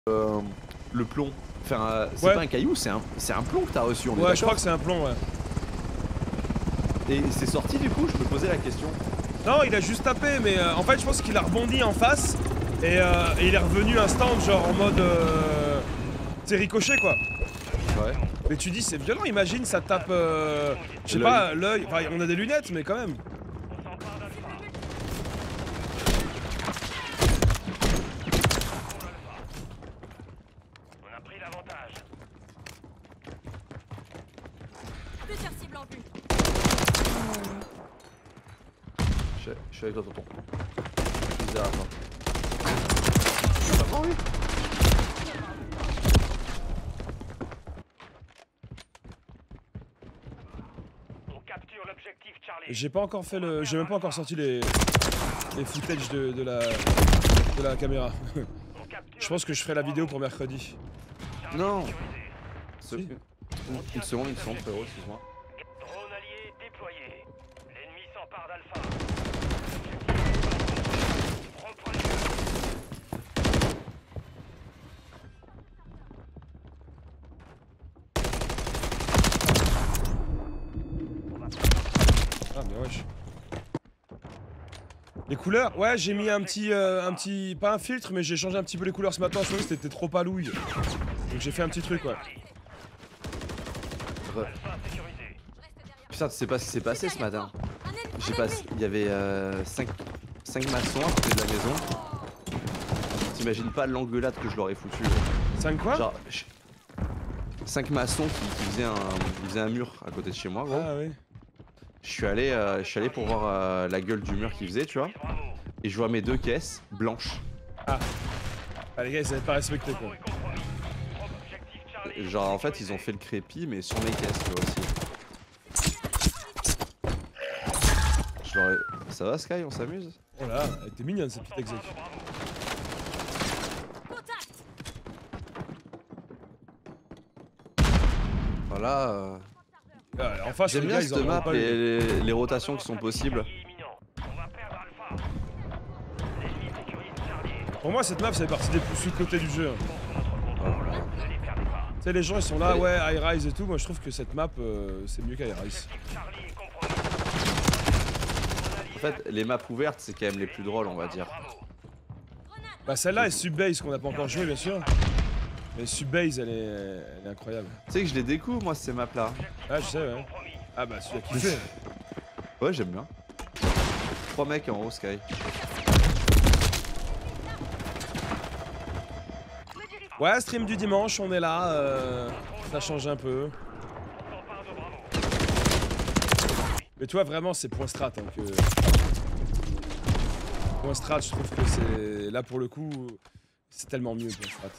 le plomb. Enfin, c'est ouais. pas un caillou, c'est un plomb que t'as reçu. On est ouais, je crois que c'est un plomb, ouais. Et c'est sorti du coup, je me posais la question. Non, il a juste tapé, mais en fait, je pense qu'il a rebondi en face et il est revenu instant, genre en mode. C'est ricochet quoi. Ouais. Mais tu dis, c'est violent, imagine, ça tape. Je sais pas, l'œil. Enfin, on a des lunettes, mais quand même. Je suis avec toi, tonton. Je suis derrière toi. Oh oui. J'ai pas encore fait le. J'ai même pas encore sorti les footage de la caméra. Je pense que je ferai la vidéo pour mercredi. Non. Si. Une seconde, frérot, excuse-moi. Drone allié déployé. L'ennemi s'empare d'Alpha. Ah mais wesh. Les couleurs, ouais, j'ai mis un petit, pas un filtre, mais j'ai changé un petit peu les couleurs ce matin. Je trouvais que c'était trop palouille. Donc j'ai fait un petit truc, ouais. Putain, tu sais pas ce qui s'est passé ce matin. Il y avait 5 maçons à côté de la maison. T'imagines pas l'engueulade que je leur ai foutu. 5 quoi? Genre 5 maçons qui faisaient un mur à côté de chez moi, gros. Ah oui. Je suis allé pour voir la gueule du mur qu'ils faisaient, tu vois. Et je vois mes 2 caisses blanches. Ah. Ah les gars, ils avaient pas respecté quoi. Genre en fait ils ont fait le crépi mais sur mes caisses, tu vois aussi. Je leur ai... Ça va Sky, on s'amuse? Oh là, elle était mignonne cette petite exec. Voilà. En face, J'aime les bien gars, ils cette en map, pas les rotations qui sont possibles. Pour moi, cette map, ça fait partie des plus sous-côtés du jeu. Tu sais, les gens, ils sont là, ouais, High Rise et tout. Moi, je trouve que cette map, c'est mieux qu'High Rise. En fait, les maps ouvertes, c'est quand même les plus drôles, on va dire. Bah, celle-là est Subbase, qu'on n'a pas encore joué, bien sûr. Mais Subbase, elle est incroyable. Tu sais que je les découvre, moi, ces maps-là. Ah, je sais, ouais. Ah, bah, celui-là qui fait. Ouais, j'aime bien. 3 mecs en haut, Sky. Ouais, stream du dimanche, on est là. Ça change un peu. Mais tu vois, vraiment, c'est point strat. Hein, que... Point strat, je trouve que c'est. Là, pour le coup, c'est tellement mieux, point strat.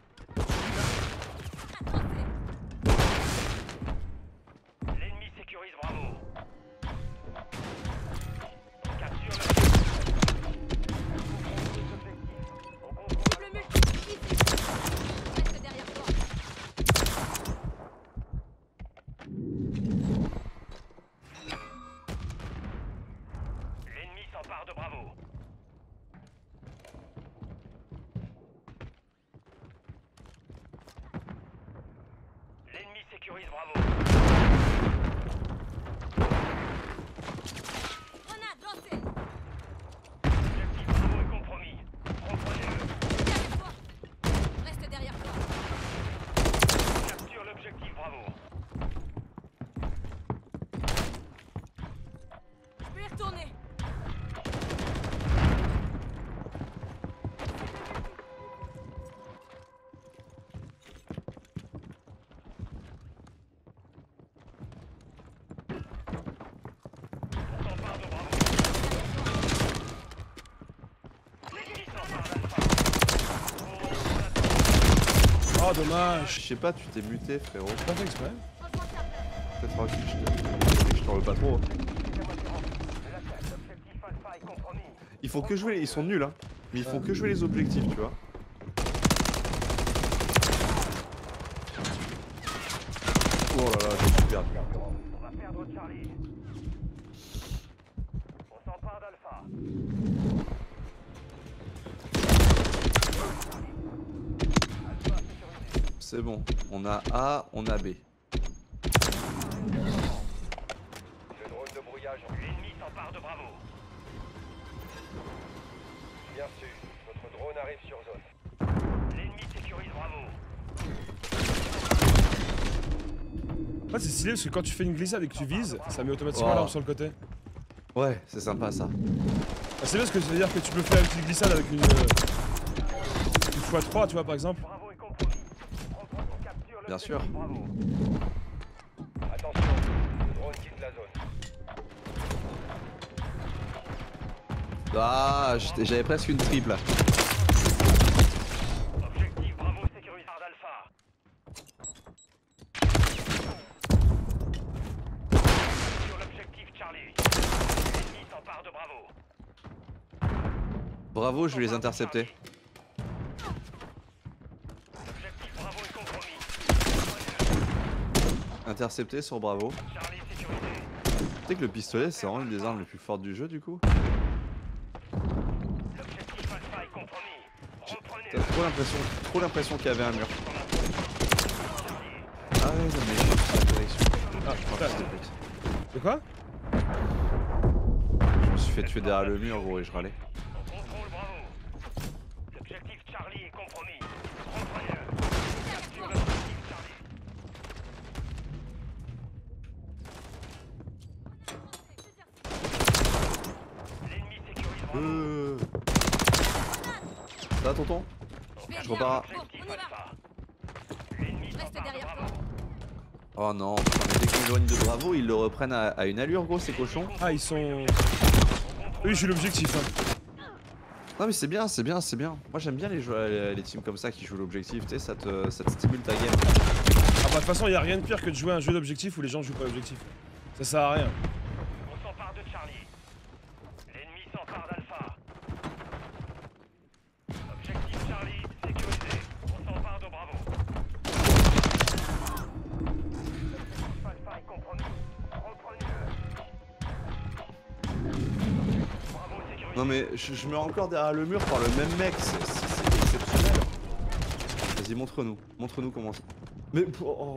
L'ennemi sécurise Bravo. L'ennemi s'empare de Bravo. L'ennemi sécurise Bravo. L'objectif Bravo est compromis. Reprenez-le. Reste derrière toi. Capture l'objectif Bravo. Je peux y retourner. On s'empare de Bravo. L'ennemi s'empare d'Alpha. Oh, dommage. Je sais pas, tu t'es muté, frérot. J'ai pas fait exprès. Peut-être pas que je t'en veux pas trop. L'objectif Alpha est compromis. Ils font que jouer, ils sont nuls, hein. Mais ils font que jouer les objectifs, tu vois. Oh là là, j'ai perdu. On va perdre Charlie. On s'empare d'Alpha. C'est bon. On a A, on a B. Le drone de brouillage. L'ennemi s'empare de Bravo. Bien sûr, votre drone arrive sur zone. L'ennemi sécurise Bravo. En fait, c'est stylé parce que quand tu fais une glissade et que tu vises, ça met automatiquement Oh. l'arme sur le côté. Ouais, c'est sympa ça. Ah, c'est bien parce que ça veut dire que tu peux faire une petite glissade avec une x3, tu vois, par exemple. Bravo est compromis. On capture Bien sûr. Bravo. Attention, le drone quitte la zone. Ah, j'avais presque une triple. Objectif Bravo sécurisé par d'Alpha. Sur l'objectif Charlie. L'ennemi s'empare de Bravo. Bravo, je vais les intercepter. L'objectif Bravo est compromis. Intercepter sur Bravo. Charlie sécurisé. Tu sais que le pistolet, c'est vraiment une des armes les plus fortes du jeu du coup. L'objectif Alpha est compromis. Reprenez T'as trop l'impression qu'il y avait un mur. Ah ouais, non mais j'ai la connexion. Ah, putain. De quoi? Je me suis fait tuer derrière le mur gros et je râlais. On contrôle Bravo. L'objectif Charlie est compromis. Reprenez-le. Capture l'objectif Charlie. L'ennemi sécurise Bravo. Ça va tonton? Je repars. Objectif On y va. Alpha. L'ennemi Reste s'empare de derrière Bravo. Oh non, putain, mais dès qu'ils éloignent de Bravo, ils le reprennent à une allure gros ces cochons. Ah, ils sont... Oui, j'ai l'objectif. Hein. Non mais c'est bien, c'est bien, c'est bien. Moi j'aime bien les teams comme ça qui jouent l'objectif, tu sais, ça te stimule ta game. Ah bah de toute façon, y a rien de pire que de jouer à un jeu d'objectif où les gens jouent pas l'objectif. Ça sert à rien. On s'empare de Charlie. L'ennemi s'empare d'Alpha. Objectif Charlie sécurisé. On s'empare de Bravo. Alpha est compromis. Reprenez-le. Bravo sécurisé. Non mais je me rends encore derrière le mur par le même mec, c'est exceptionnel. Vas-y montre-nous comment ça... Mais... Oh.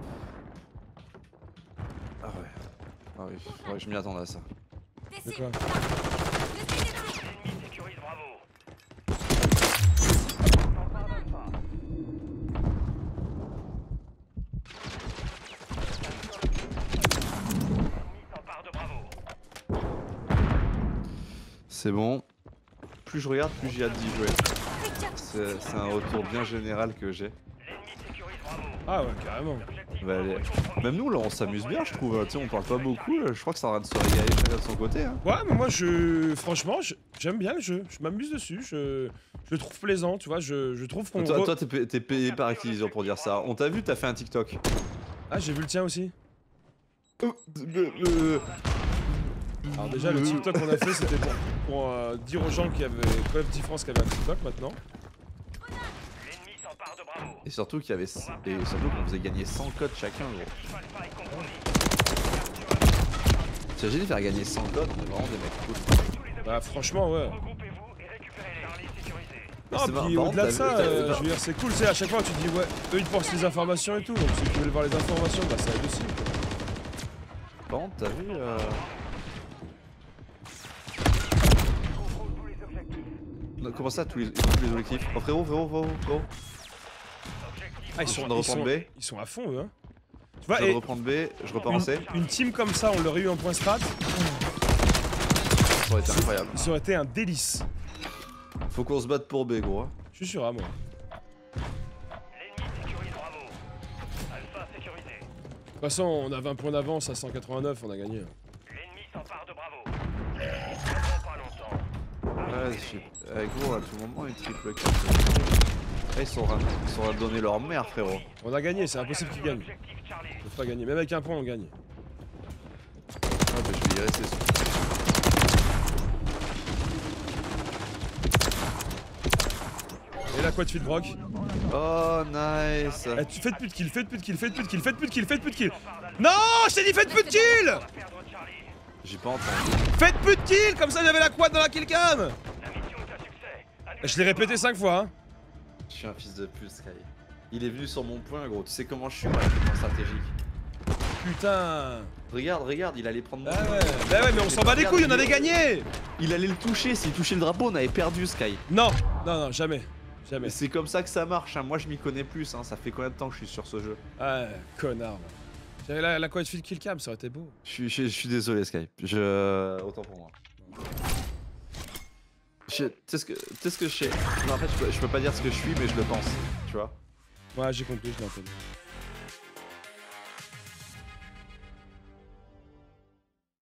Ah ouais. Ah oui, ouais, je m'y attendais à ça. De quoi? L'ennemi sécurise Bravo. S'empare d'Alpha. L'ennemi s'empare de Bravo. C'est bon. Plus je regarde, plus j'ai hâte d'y jouer. C'est un retour bien général que j'ai. L'ennemi sécurise Bravo. Ah ouais, carrément. L'objectif Bah, Bravo est compromis. même nous là on s'amuse bien je trouve, tu sais on parle pas beaucoup, je crois que ça va de se régaler chacun de son côté hein. Ouais, mais moi, franchement, j'aime bien le jeu. Je m'amuse dessus. Je le trouve plaisant, tu vois. Je trouve qu'on... Toi t'es payé par Activision pour dire ça, on t'a vu, t'as fait un TikTok. Ah, j'ai vu le tien aussi. Alors déjà, le TikTok qu'on a fait, c'était pour dire aux gens qu'il y avait Call of Duty France qui avait un TikTok maintenant. L'ennemi s'empare de Bravo. Et surtout qu'il y avait... Et surtout qu'on faisait gagner 100 codes chacun gros. L'objectif Alpha est compromis. T'imagines faire gagner 100 codes, on est vraiment des mecs cool. Tous les Bah franchement, ouais. regroupez-vous et récupérez-les. Charlie sécurisé. Non, C'est puis marrant, au-delà de ça, t'as vu- je veux dire, c'est cool, tu sais, à chaque fois tu te dis, ouais, eux ils te pensent les informations et tout, donc si tu veux voir les informations, bah ça aide aussi. Par contre t'as vu Contrôle tous les objectifs. Non, comment ça tous les objectifs? Oh frérot. Objectif Ah, ils sont à fond, eux, hein. Tu vois, Je viens et de reprendre B, je repars en C. une team comme ça, on l'aurait eu en point strat, Ça aurait été incroyable. ça aurait été un délice. Faut qu'on se batte pour B gros. Je suis sûr, hein, moi. L'ennemi sécurise Bravo. Alpha sécurisé. De toute façon, on avait un point d'avance à 189, on a gagné. L'ennemi s'empare de Bravo. Pas longtemps. Ouais, gros, à tout moment, une triple kill. Là, ils sont à donner leur mère, frérot. On a gagné, c'est impossible qu'ils gagnent. Objectif Charlie. Ils peuvent pas gagner, même avec un point, on gagne. Ah, bah, je vais y rester. Et là, quoi, tu fais de broc? Oh, nice. Eh, tu fais de pute kill, fais de pute kill, fais de pute kill, fais de pute kill, fais de pute kill. Non, je t'ai dit fais de pute kill. Perdre Charlie. J'ai pas entendu. Fais de pute kill, comme ça j'avais la quad dans la killcam. La mission est un succès. Je l'ai répété 5 fois, hein. Je suis un fils de pute, Sky. Il est venu sur mon point, gros. Tu sais comment je suis, moi, avec le point stratégique. Putain. Regarde, il allait prendre mon Ah point. ouais, bah ouais, mais on s'en bat les couilles, on avait gagné. Il allait le toucher, s'il touchait le drapeau, on avait perdu Sky. Non, jamais. Jamais. Mais c'est comme ça que ça marche, hein. Moi je m'y connais plus, hein. Ça fait combien de temps que je suis sur ce jeu? Ouais, connard. J'avais la quoi de fil kill cam, ça aurait été beau. Je suis désolé Sky. Autant pour moi. Tu sais ce que je sais. Non, en fait, je peux pas dire ce que je suis, mais je le pense. Tu vois? Ouais, j'ai compris, je l'ai entendu.